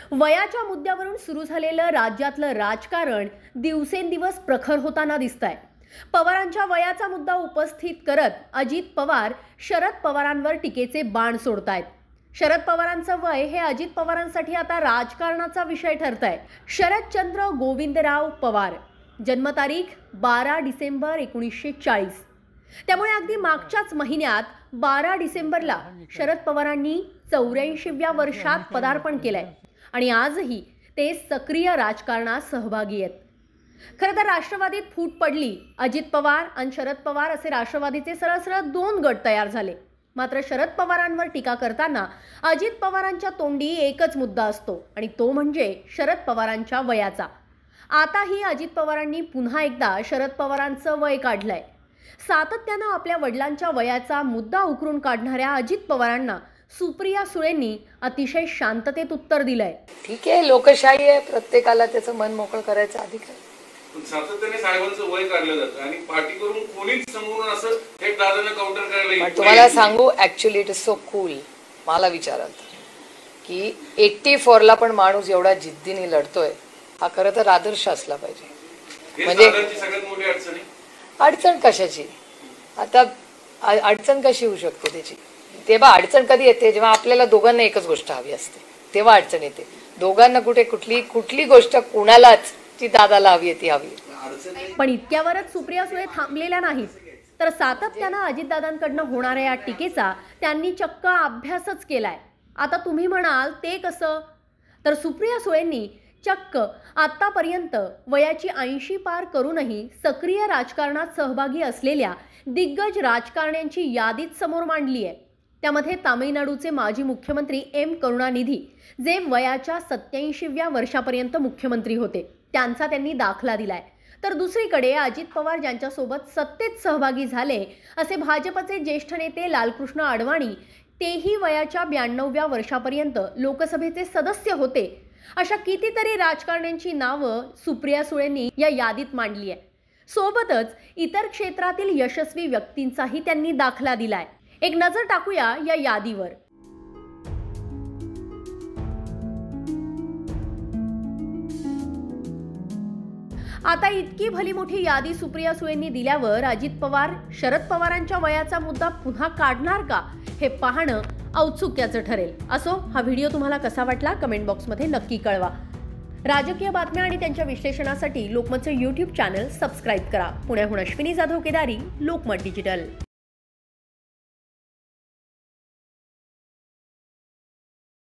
वयाच्या मुद्द्यावरून सुरू झालेलं राज्यातलं राजकारण दिवसेंदिवस प्रखर होताना दिसतंय। पवारांच्या वयाचा मुद्दा उपस्थित करत अजित पवार शरद पवारांवर टीकेचे बाण सोडतायत। शरद पवारांचं वय हे अजित पवारांसाठी आता राजकारणाचा विषय ठरतंय। शरदचंद्र गोविंदराव पवार, जन्मतारीख 12 डिसेंबर 1940। त्यामुळे अगदी मागच्याच महिन्यात 12 डिसेंबरला शरद पवारांनी 84व्या वर्षात पदार्पण केलंय आणि आजही ते सक्रिय राजकारणात सहभागी आहेत। खरं तर राष्ट्रवादीत फूट पडली। अजित पवार आणि शरद पवार असे राष्ट्रवादीचे सरळ दोन गट तयार झाले। मात्र शरद पवारांवर टीका करताना अजित पवारांच्या तोंडी एकच मुद्दा असतो आणि तो म्हणजे शरद पवारांच्या वयाचा। आताही अजित पवारांनी पुन्हा एकदा शरद पवारांचं वय काढलंय। सातत्यानं आपल्या वडिलांच्या वयाचा मुद्दा उकरून काढणाऱ्या अजित पवारांना सुप्रिया सुळेंनी अतिशय शांततेत उत्तर दिलंय। ठीक आहे, लोकशाही आहे, प्रत्येकाला त्याचं मन मोकळं करायचा अधिकार आहे। सातत्याने साहेबांचं वय काढलं जातं आणि पार्टी करून कोणीच समोरून असं हे दादांना काउंटर करायला पण तुम्हाला सांगू, actually it is so cool. मला विचाराल की 84ला पण माणूस एवढा जिद्दीने लढतोय, हा खरं तर आदर्श असला पाहिजे। म्हणजे सगळ्यात मोठी अडचण अडचण कशाची? आता अडचण कशी होऊ शकते त्याची? तेव्हा अडचण कधी येते जेव्हा आपल्याला दोघांना एकच गोष्ट हवी असते, तेव्हा अडचण येते। दोघांना कुठली गोष्ट कुणालाच ती दादाला हवी आहे ती हवी। पण इतक्यावरच सुप्रिया सुळे थांबलेल्या नाहीत, तर सातत्यानं अजितदादांकडनं होणाऱ्या या टीकेचा त्यांनी चक्क अभ्यासच केलाय। आता तुम्ही म्हणाल ते कसं? तर सुप्रिया सुळेंनी चक्क आतापर्यंत वयाची 80 पार करूनही सक्रिय राजकारणात सहभागी असलेल्या दिग्गज राजकारण्यांची यादीच समोर मांडली आहे। त्यामध्ये तामिळनाडूचे माजी मुख्यमंत्री एम करुणानिधी, जे वयाच्या 87व्या वर्षापर्यंत मुख्यमंत्री होते, त्यांचा त्यांनी दाखला दिलाय। तर दुसरीकडे अजित पवार ज्यांच्यासोबत सत्तेत सहभागी झाले असे भाजपचे ज्येष्ठ नेते लालकृष्ण अडवाणी, तेही वयाच्या 92व्या वर्षापर्यंत लोकसभेचे सदस्य होते। अशा कितीतरी राजकारण्यांची नावं सुप्रिया सुळेंनी या यादीत मांडली आहे। सोबतच इतर क्षेत्रातील यशस्वी व्यक्तींचाही त्यांनी दाखला दिलाय। एक नजर टाकूया या यादीवर। आता इतकी भली मोठी यादी सुप्रिया सुळेंनी दिल्यावर अजित पवार शरद पवारांच्या वयाचा मुद्दा पुन्हा काढणार का, हे पाहणं औत्सुक्याचं ठरेल। असो, हा व्हिडिओ तुम्हाला कसा वाटला कमेंट बॉक्समध्ये नक्की कळवा। राजकीय बातम्या आणि त्यांच्या विश्लेषणासाठी लोकमतचे YouTube चॅनल सबस्क्राईब करा। पुण्याहून अश्विनी जाधव केदारी, लोकमत डिजिटल।